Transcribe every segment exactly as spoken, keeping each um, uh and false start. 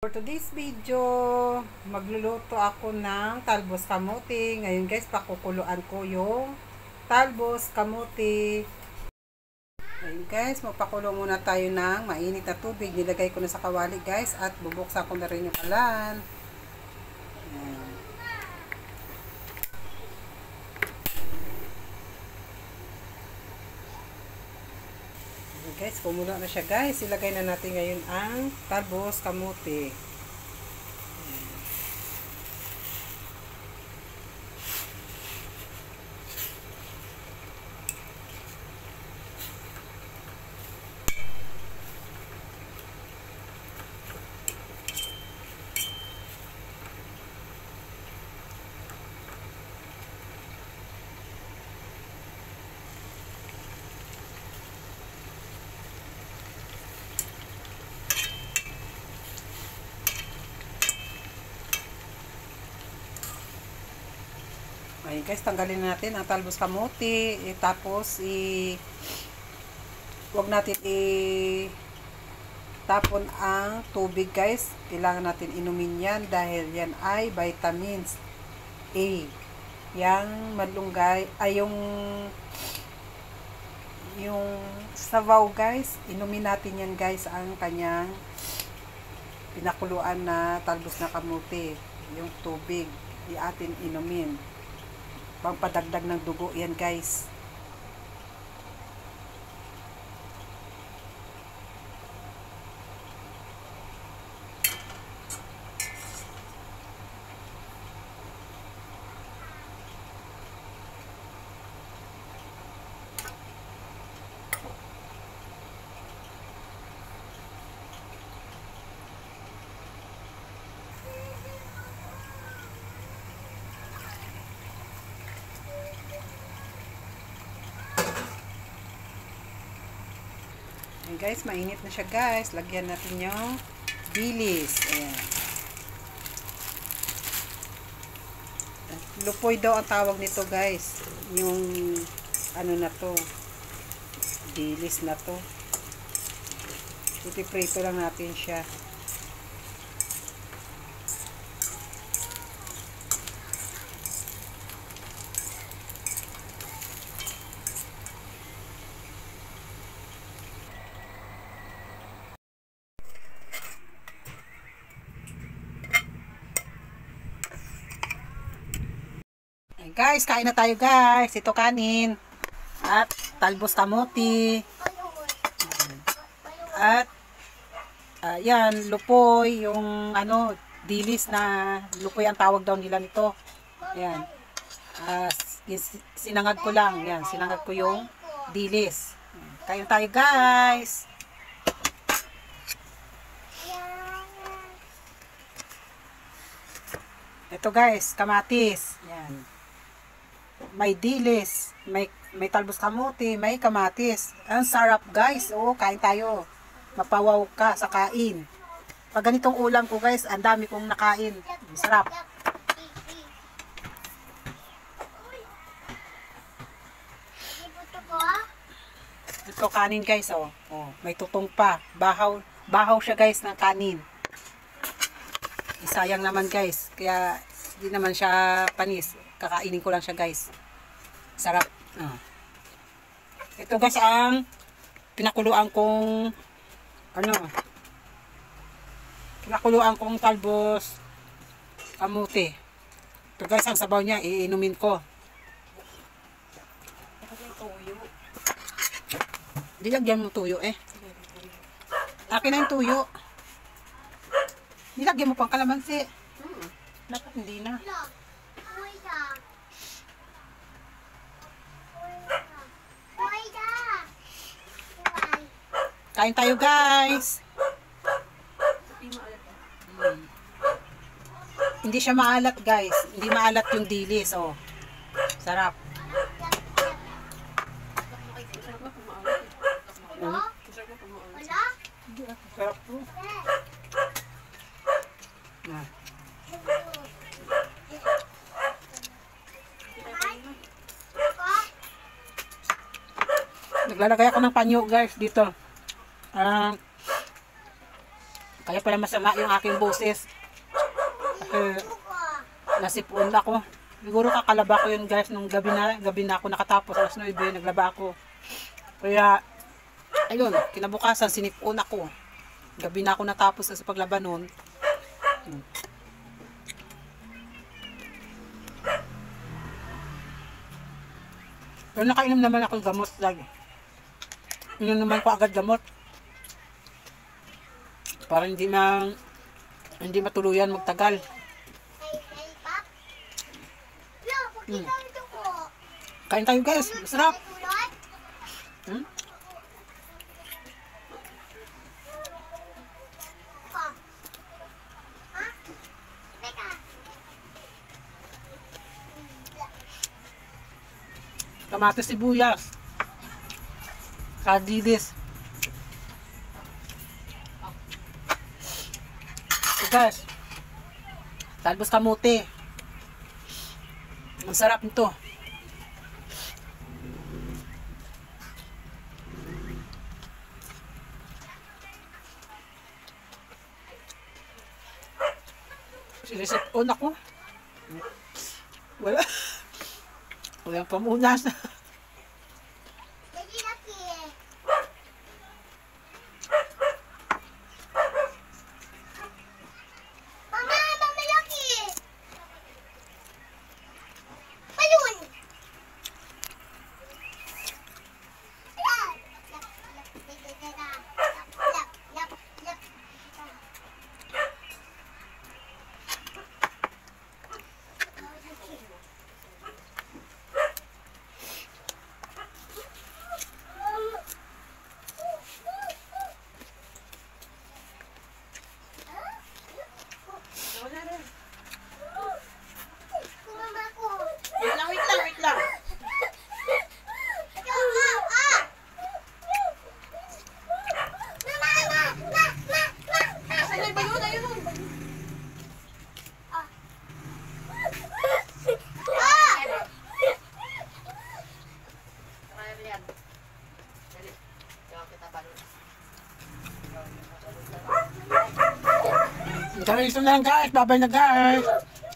For today's video, magluluto ako ng talbos kamote. Ngayon guys, pakukuluan ko yung talbos kamote. Ngayon guys, magpakulo muna tayo ng mainit na tubig. Nilagay ko na sa kawali guys at bubuksan ko na rin yung kalan. Ayan. Guys, kumulo na siya guys. Ilagay na natin ngayon ang talbos kamote. Ayun guys, tanggalin natin ang talbos kamote, e, tapos i wag natin i tapon ang tubig guys. Kailangan natin inumin yan dahil yan ay vitamins A. Yang malunggay ay yung yung sabaw guys, inumin natin yan guys, ang kanyang pinakuluan na talbos na kamote, yung tubig di atin inumin. Pangpadagdag ng dugo yan guys. Ayan guys, mainit na siya guys. Lagyan natin yung bilis. Ayan. Lupoy daw ang tawag nito guys. Yung ano na to. Bilis na to. Itiprito lang natin siya. Guys, kain na tayo guys. Ito kanin. At talbos kamote. At uh, yan, lupoy. Yung ano, dilis na lupoy ang tawag daw nila nito. Yan. Uh, sinangag ko lang. Yan, sinangag ko yung dilis. Kain tayo guys. Ito guys, kamatis. Yan. May dilis, may may talbos kamote, may kamatis. Ang sarap guys. Oo, kain tayo. Mapawaw ka sa kain. Pag ganitong ulam ko guys, ang dami kong nakain. Sarap. Ito kanin guys, oh. Oh, may tutong pa. Bahaw, bahaw siya guys ng kanin. Isayang naman guys. Kaya hindi naman siya panis. Kakainin ko lang siya guys. Sarap. Ah. Ito guys ang pinakuluan kong ano, pinakuluan kong talbos kamote. Ito guys ang sabaw niya, iinumin ko. Nilagyan mo tuyo eh. Akin na yung tuyo. Nilagyan mo pang kalamansi. Hmm. Dapat hindi na. Kain tayo guys. Hmm. Hindi siya maalat guys. Hindi maalat yung dilis. Oh. Sarap. Hmm. Sarap po. Nah. Naglalagay ako ng panyo guys dito. Ah, uh, Kaya pala masama yung aking boses. Kasi nasipon ako. Siguro kakalaba ko yun guys nung gabi na, gabi na ako nakatapos alas nuwebe, naglaba ako. Kaya, ayun, kinabukasan sinipon ako. Gabi na ako natapos sa paglaba nun. Hmm. Pero nakainom naman ako gamot lagi. Inom naman ko agad gamot. Para hindi ma hindi matuluyan magtagal. Hmm. Kain tayo guys, masarap. Hmm? Kamatis, sibuyas, sardilis. So guys, talbos kamote. Ang sarap nito. Sinisip on ako. Wala. Walang pamunas. Wait lang, wait lang, wait lang. Guys, ito na lang guys. Babay na guys.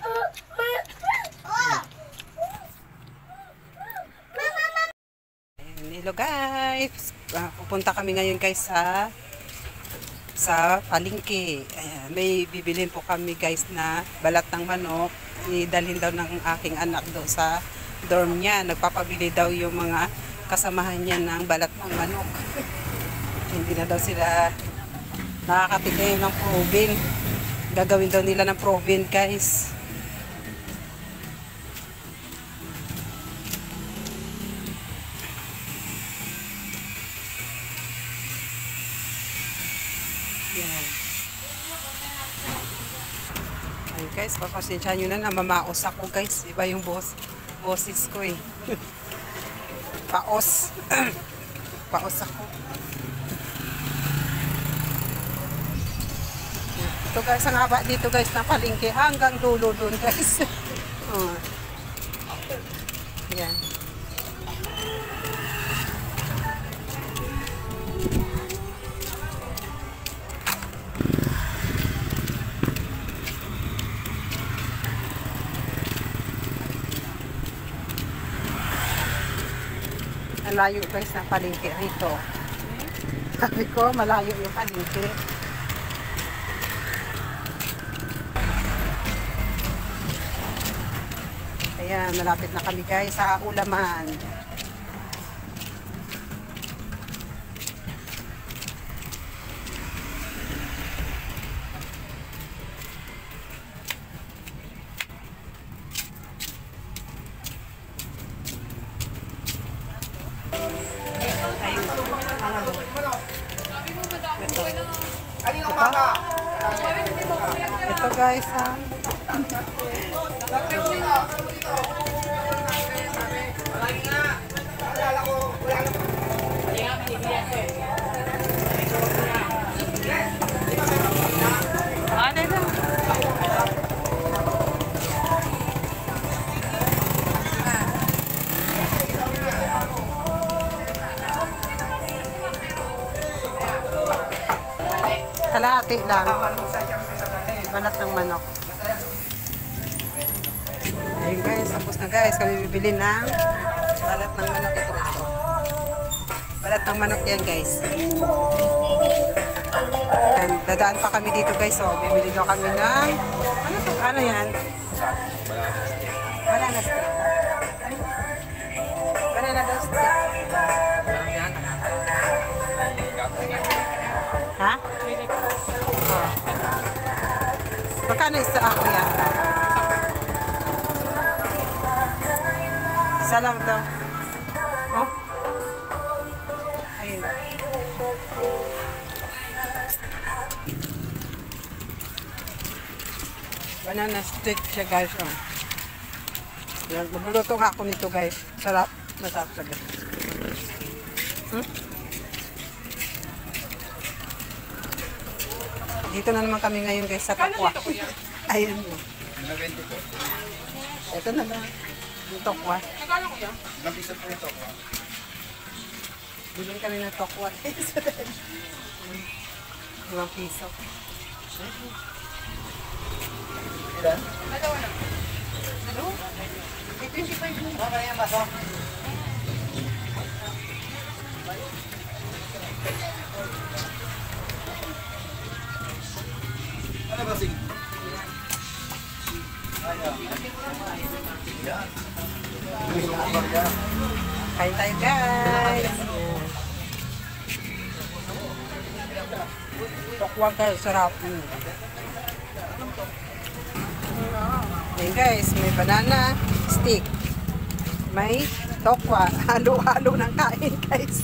Hello guys. Uh, pupunta kami ngayon guys sa sa palengke. Ayan, may bibilin po kami guys na balat ng manok. Idalhin daw ng aking anak doon sa dorm niya. Nagpapabili daw yung mga kasamahan niya ng balat ng manok. Hindi na daw sila nakakatikim ng probing. Gagawin daw nila ng probing guys. Yan. Ayun guys, papasensya nyo na na mamaos ako guys. Iba yung boss, boses ko eh. Paos. Paos ako. Ito guys, ang haba dito guys ng palengke hanggang dulo dun guys. Oh. Yan. Malayo guys ng palengke rito. Sabi ko, malayo yung palengke. Ayan, malapit na kami guys sa ulaman. Ito guys ha. Ano na? Kalat. Kalahati lang. Balat ng manok. Ayun guys, tapos na guys. Kami bibili ng balat ng manok. Ito ito. Balat ng manok yan guys. And, dadaan pa kami dito guys. So, bibili daw kami ng ano to? Ano yan? Banana stick. Banana daw stick. Ha? Oh. Magkano isa ako yan? Isa lang daw. Oh? Ayun. Banana stick siya guys. Oh. Yan, magluluto nga ako nito guys. Sarap. Masarap siya guys. Hmm? Dito na naman kami ngayon guys sa Tokwa. Ayun mo. Ito na lang. Yung Tokwa. Nagkano ko yan? Ilang piso po yung Tokwa? Bilhin kami ng Tokwa. Ilang piso. Ilan? Dalawa lang. Dalawa? May twenty-five mo. Ano kaya yung baso? Ano ba sige? Ayaw. Yan. Kain tayo guys. Tokwa guys, sarap. Mm. Ayan guys, may banana stick. May tokwa. Halo-halo ng kain guys.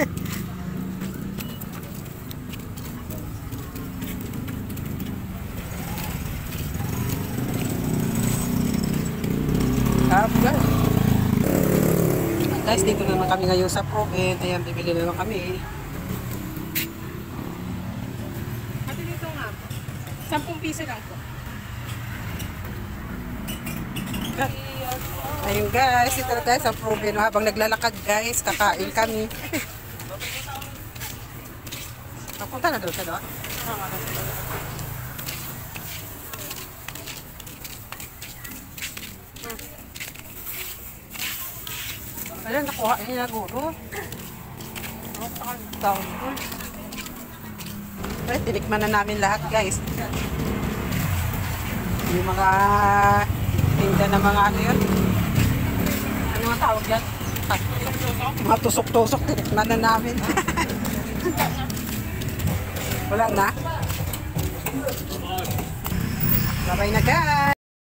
Sarap guys. Guys, dito naman kami ngayon sa Proven. Ayan, bibili naman kami. Ate dito nga. Sampung piso lang po. Ayun guys, ito na tayo sa Proven. Habang naglalakad guys, kakain kami. Napunta na doon ka doon? Ayan, nakuha niya na guro. Tawag ko. Ay, tinikman na namin lahat guys. Yung mga tinda na mga ano yun. Ano ang tawag yan? Mga tusok-tusok, tinikman na namin. Wala na. Bye-bye na guys.